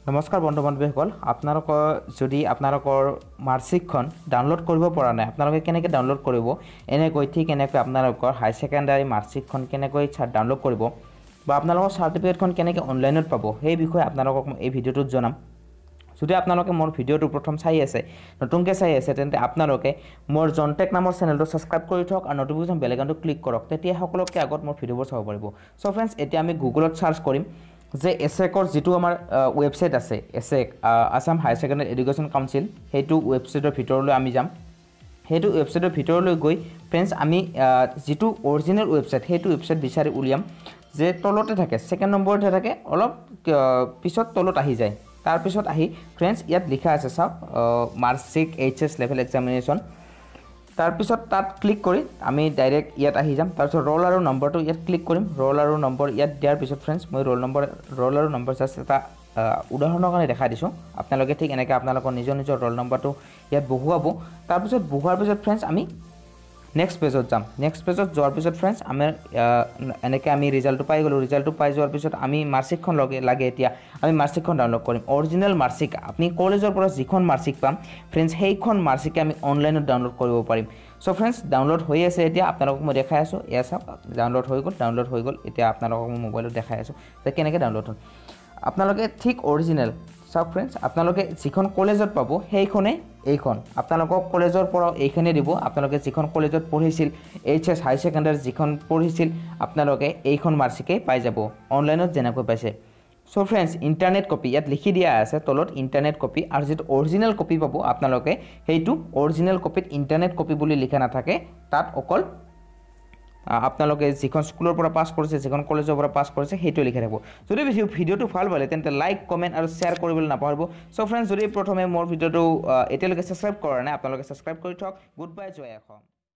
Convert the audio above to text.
নমস্কাৰ বন্ধু বান্ধৱীসকল আপোনালোকৰ যদি আপোনালোকৰ মাৰ্কশ্বিটখন ডাউনলোড কৰিব পৰা নাই আপোনালোকে কেনেকৈ ডাউনলোড কৰিব এনেকৈ ঠিক এনেকৈ আপোনালোকৰ হাই সেকেন্ডাৰী মাৰ্কশ্বিটখন কেনেকৈ ডাউনলোড কৰিব বা আপোনালোকৰ সাৰ্টিফিকেটখন কেনেকৈ অনলাইনত পাব সেই বিষয়ে আপোনালোকক এই ভিডিঅ'টোত জনাম যদি আপোনালোকে মোৰ ভিডিঅ'টো প্ৰথম চাই আছে নতুনকৈ চাই আছে তেন্তে আপোনালোকে মোৰ জনটেক নামৰ চেনেলটো সাবস্ক্ৰাইব কৰি থওক আৰু নটিফিকেশ্যন বেল আইকনটো ক্লিক কৰক তেতিয়া সকলোতকৈ আগত মোৰ ভিডিঅ'বোৰ চাব পাৰিব সো ফ্ৰেন্ডছ এতিয়া আমি গুগলত সাৰ্চ কৰিম যে এসেকৰ যেটো আমাৰ ওয়েবসাইট আছে AHSEC Assam higher secondary education council হেতু ওয়েবসাইটৰ ভিতৰলৈ আমি যাম হেতু ওয়েবসাইটৰ ভিতৰলৈ গৈ ফ্ৰেন্ডছ আমি যেটো অৰিজিনাল ওয়েবসাইট হেতু ওয়েবসাইট বিচাৰি উলিয়াম যে তলতে থাকে সেকেন্ড নম্বৰতে থাকে অলপ পিছত তলত আহি যায় তাৰ পিছত আহি ফ্ৰেন্ডছ ইয়াত লিখা আছে সব মাৰ্কশ্বিট এইচএস লেভেল এক্সামিনেশ্যন তাৰ পিছত তাত ক্লিক কৰি আমি ডাইৰেক্ট ইয়াত আহি যাম তাৰ পিছত ৰোল আৰু নম্বৰটো ইয়াত ক্লিক কৰিম ৰোল আৰু নম্বৰ ইয়াত দিয়াৰ পিছত ফ্ৰেন্ডছ মই ৰোল আৰু নম্বৰ জাস্ট এটা উদাহৰণৰ কাৰণে দেখা দিছো আপোনালোকে ঠিক এনেকৈ আপোনালোকৰ নিজৰ ৰোল নম্বৰটো ইয়াত বহুৱাব তাৰ পিছত বহুৱাৰ পিছত ফ্ৰেন্ডছ আমি নেক্সট পেজত যাম নেক্সট পেজত যোৱাৰ পিছত ফ্ৰেন্ডছ আমাৰ এনেকৈ আমি ৰিজাল্টটো পাই গলো ৰিজাল্টটো পাই যোৱাৰ পিছত আমি মাৰ্কশ্বিটখন লাগে এতিয়া আমি মাৰ্কশ্বিটখন ডাউনলোড কৰিম অৰিজিনাল মাৰ্কশ্বিট আপুনি কলেজৰ পৰা যিখন মাৰ্কশ্বিট পাম ফ্ৰেন্ডছ সেইখন মাৰ্কশ্বিট আমি অনলাইনত ডাউনলোড কৰিব পাৰিম সো ফ্ৰেন্ডছ ডাউনলোড হৈ আছে এতিয়া আপোনালোকক মই দেখাই আছো এয়া সব ডাউনলোড হৈ গল এতিয়া আপোনালোকক মই মোবাইলত দেখাই আছো যে কেনেকৈ ডাউনলোড হয় আপোনালোকে ঠিক অৰিজিনাল সব ফ্ৰেন্ডছ আপোনালোকে যিখন কলেজত পাব সেইখনে এইখন আপোনালোকক কলেজৰ পৰা এইখনে দিব আপোনালোকে যিখন কলেজত পঢ়িছিল এইচএস হাই সেকেন্ডাৰী যিখন পঢ়িছিল আপোনালোকে এইখন মাৰ্কশ্বিটে পাই যাব অনলাইনত যেনেকৈ পাইছে সো ফ্ৰেন্ডছ ইন্টাৰনেট কপি ইয়াত লিখি দিয়া আছে তলত ইন্টাৰনেট কপি আৰু যেটো অৰিজিনাল কপি পাব আপোনালোকে হেতু অৰিজিনাল কপিত ইন্টাৰনেট কপি বুলি লিখা নাথাকে তাত অকল আপোনালোকে যিখন স্কুলৰ পৰা পাস কৰিছে যিখন কলেজৰ পৰা পাস কৰিছে হেতু লিখা থাকিব যদি ভিডিঅ'টো ভাল পালে তেন্তে লাইক কমেন্ট আৰু শেয়াৰ কৰিবলৈ নাপাহৰিব সো ফ্ৰেন্ডছ যদি প্ৰথমে মোৰ ভিডিঅ'টো এতিয়ালৈকে সাবস্ক্ৰাইব কৰা নাই আপোনালোকে সাবস্ক্ৰাইব কৰি থওক গুড বাই জয় অসম